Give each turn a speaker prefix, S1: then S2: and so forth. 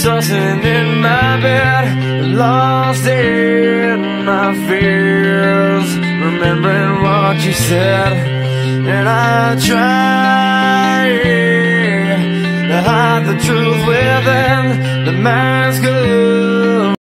S1: tossing in my bed, lost in my fears, remembering what you said. And I try to hide the truth within the mask of